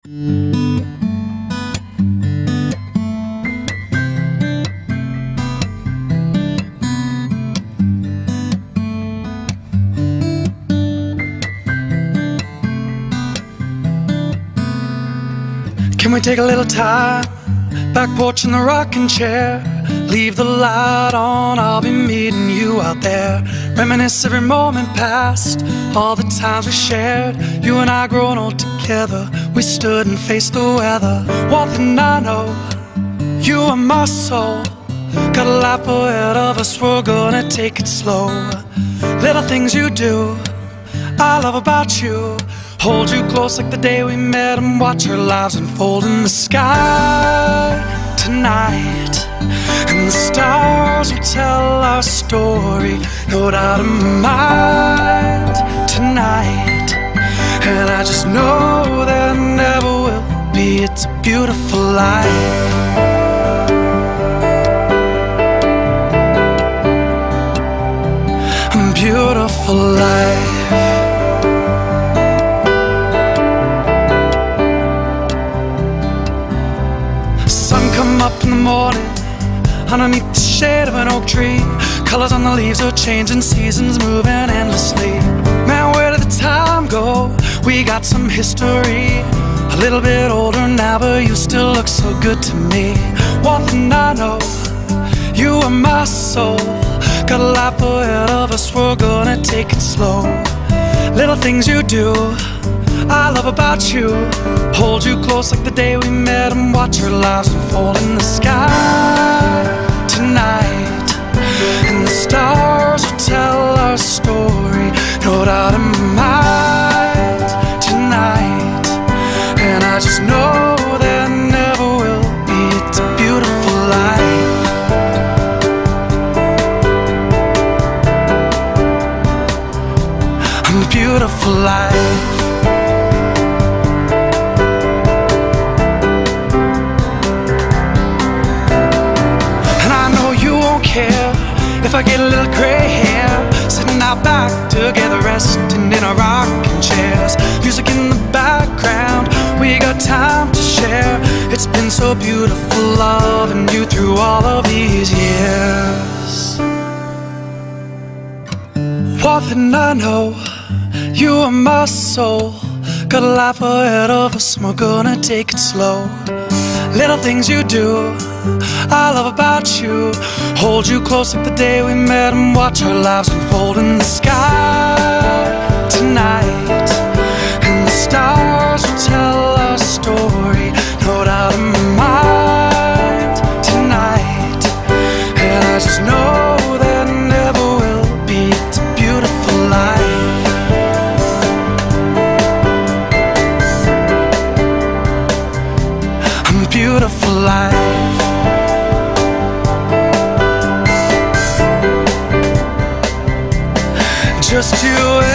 Can we take a little time, back porch in the rocking chair? Leave the light on, I'll be meeting you out there. Reminisce every moment past, all the times we shared. You and I growing old together, we stood and faced the weather. One thing I know, you are my soul. Got a life ahead of us, we're gonna take it slow. Little things you do, I love about you. Hold you close like the day we met and watch our lives unfold in the sky tonight. And the stars will tell our story, no doubt in my mind tonight. And I just know there never will be, it's a beautiful life. A beautiful life. Come up in the morning, underneath the shade of an oak tree. Colors on the leaves are changing, seasons moving endlessly. Man, where did the time go? We got some history. A little bit older now, but you still look so good to me. One thing I know, you are my soul. Got a life ahead of us, we're gonna take it slow. Little things you do, I love about you. Hold you close like the day we met and watch our lives unfold in the sky tonight. And the stars will tell our story, no doubt in my mind tonight. And I just know there never will be, it's a beautiful life. A beautiful life. If I get a little gray hair, sitting out back together, resting in our rocking chairs. Music in the background, we got time to share. It's been so beautiful loving you through all of these years. One thing I know, you are my soul. Got a life ahead of us and we're gonna take it slow. Little things you do, I love about you. Hold you close like the day we met and watch our lives unfold in the sky tonight. And the stars will tell our story, no doubt in my mind tonight. And I just know there never will be, it's a beautiful life. A beautiful life. Just you